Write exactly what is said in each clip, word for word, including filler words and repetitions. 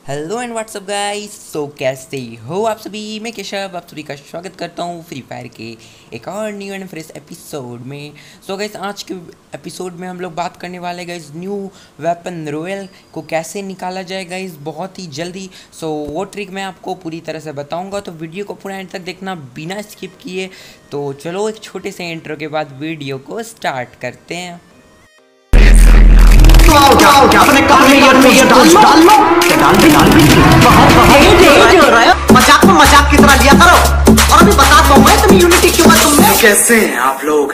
Hello and what's up guys. So कैसे हो आप सभी। मैं केशव आप सभी का स्वागत करता हूँ फ्री फायर के एक और न्यू एंड फ्रेश एपिसोड में। सो गाइस आज के एपिसोड में हम लोग बात करने वाले गाइस न्यू वेपन रॉयल को कैसे निकाला जाए गाइस बहुत ही जल्दी। सो वो ट्रिक मैं आपको पूरी तरह से बताऊँगा, तो वीडियो को पूरा एंड तक देखना बिना स्किप किए। तो चलो एक छोटे से इंट्रो के बाद वीडियो को स्टार्ट करते हैं। अपने काम में ये डाल लो डाल लो डाल दे डाल दे बहुत बहुत हो रहा है। मजाक को मजाक की तरह लिया करो। और अभी बता दो मैं तुम यूनिटी क्यों है तुमने कैसे हैं आप लोग।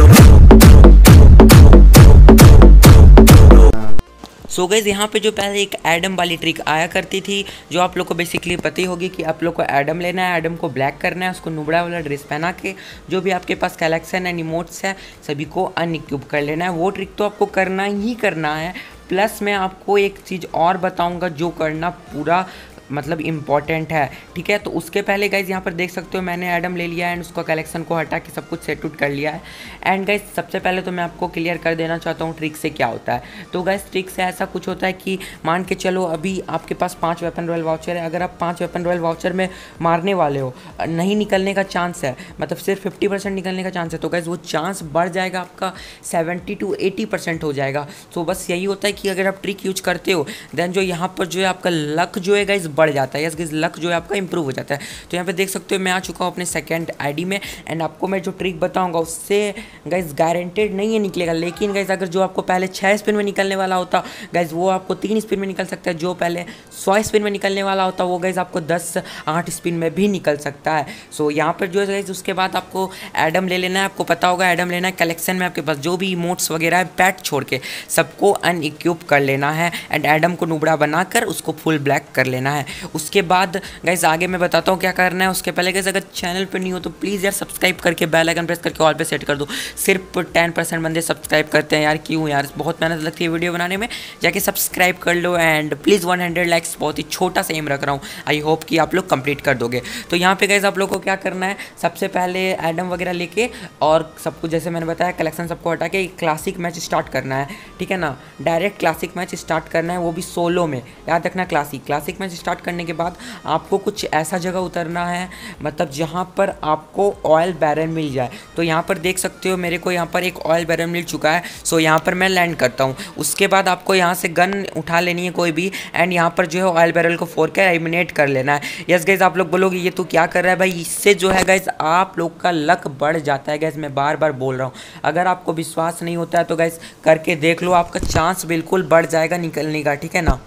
सो so गाइज यहाँ पे जो पहले एक एडम वाली ट्रिक आया करती थी, जो आप लोग को बेसिकली पता ही होगी कि आप लोग को एडम लेना है, एडम को ब्लैक करना है, उसको नुबड़ा वाला ड्रेस पहना के जो भी आपके पास कलेक्शन एंड इमोट्स है सभी को अनइक्विप कर लेना है। वो ट्रिक तो आपको करना ही करना है। प्लस मैं आपको एक चीज़ और बताऊँगा जो करना पूरा मतलब इम्पॉर्टेंट है, ठीक है। तो उसके पहले गाइज यहाँ पर देख सकते हो मैंने एडम ले लिया है एंड उसको कलेक्शन को हटा के सब कुछ सेट उट कर लिया है। एंड गाइज सबसे पहले तो मैं आपको क्लियर कर देना चाहता हूँ ट्रिक से क्या होता है। तो गाइज ट्रिक से ऐसा कुछ होता है कि मान के चलो अभी आपके पास पाँच वेपन रॉयल वाउचर है। अगर आप पाँच वेपन रॉयल वाउचर में मारने वाले हो, नहीं निकलने का चांस है, मतलब सिर्फ फिफ्टी परसेंट निकलने का चांस है, तो गाइज वो चांस बढ़ जाएगा आपका सेवेंटी टू एटी परसेंट हो जाएगा। तो बस यही होता है कि अगर आप ट्रिक यूज करते हो देन जो यहाँ पर जो है आपका लक जो है गाइज बढ़ जाता है। यस गाइस लक जो है आपका इंप्रूव हो जाता है। तो यहाँ पे देख सकते हो मैं आ चुका हूँ अपने सेकंड आईडी में एंड आपको मैं जो ट्रिक बताऊंगा उससे गाइस गारंटेड नहीं है निकलेगा, लेकिन गाइस अगर जो आपको पहले छः स्पिन में निकलने वाला होता गाइस वो आपको तीन स्पिन में निकल सकता है। जो पहले सौ स्पिन में निकलने वाला होता वो गाइस आपको दस आठ स्पिन में भी निकल सकता है। सो यहाँ पर जो है गाइस उसके बाद आपको एडम ले लेना है। आपको पता होगा एडम लेना है। कलेक्शन में आपके पास जो भी इमोट्स वगैरह है पैट छोड़ के सबको अनइक्विप कर लेना है एंड एडम को नुबड़ा बनाकर उसको फुल ब्लैक कर लेना है। उसके बाद गाइस आगे मैं बताता हूँ क्या करना है। उसके पहले गाइस अगर चैनल पर नहीं हो तो प्लीज़ यार सब्सक्राइब करके बेल आइकन प्रेस करके ऑल पे सेट कर दो। सिर्फ टेन परसेंट बंदे सब्सक्राइब करते हैं यार, क्यों यार, बहुत मेहनत लगती है वीडियो बनाने में। जाके सब्सक्राइब कर लो and please one hundred likes बहुत ही छोटा सा एम रख रहा हूँ। आई होप कि आप लोग कंप्लीट कर दोगे। तो यहाँ पे गाइस आप लोग को क्या करना है, सबसे पहले एडम वगैरह लेके और सब कुछ जैसे मैंने बताया कलेक्शन सबको हटा के क्लासिक मैच स्टार्ट करना है, ठीक है ना। डायरेक्ट क्लासिक मैच स्टार्ट करना है, वो भी सोलो में। याद रखना क्लासिक क्लासिक मैच स्टार्ट करने के बाद आपको कुछ ऐसा जगह उतरना है मतलब जहाँ पर आपको ऑयल बैरल मिल जाए। तो यहाँ पर देख सकते हो मेरे को यहाँ पर एक ऑयल बैरल मिल चुका है। सो यहाँ पर मैं लैंड करता हूँ। उसके बाद आपको यहाँ से गन उठा लेनी है कोई भी एंड यहाँ पर जो है ऑयल बैरल को फोड़ के एलिमिनेट कर लेना है। यस गाइस आप लोग बोलोगे ये तो क्या कर रहा है भाई, इससे जो है गाइस आप लोग का लक बढ़ जाता है। गाइस मैं बार बार बोल रहा हूँ, अगर आपको विश्वास नहीं होता है तो गाइस करके देख लो, आपका चांस बिल्कुल बढ़ जाएगा निकलने का, ठीक है ना।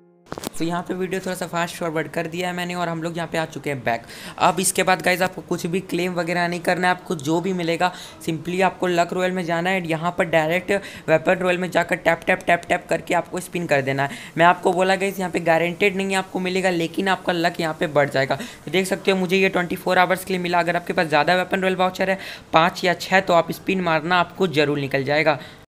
तो यहाँ पे वीडियो थोड़ा सा फास्ट फॉरवर्ड कर दिया है मैंने और हम लोग यहाँ पे आ चुके हैं बैक। अब इसके बाद गाइज आपको कुछ भी क्लेम वगैरह नहीं करना है। आपको जो भी मिलेगा सिंपली आपको लक रॉयल में जाना है। यहाँ पर डायरेक्ट वेपन रॉयल में जाकर टैप टैप टैप टैप करके आपको स्पिन कर देना है। मैं आपको बोला गाइज यहाँ पे गारंटेड नहीं है आपको मिलेगा, लेकिन आपका लक यहाँ पे बढ़ जाएगा। तो देख सकते हो मुझे ये ट्वेंटी फोर आवर्स के लिए मिला। अगर आपके पास ज़्यादा वेपन रॉयल वाउचर है पाँच या छः तो आप स्पिन मारना आपको जरूर निकल जाएगा।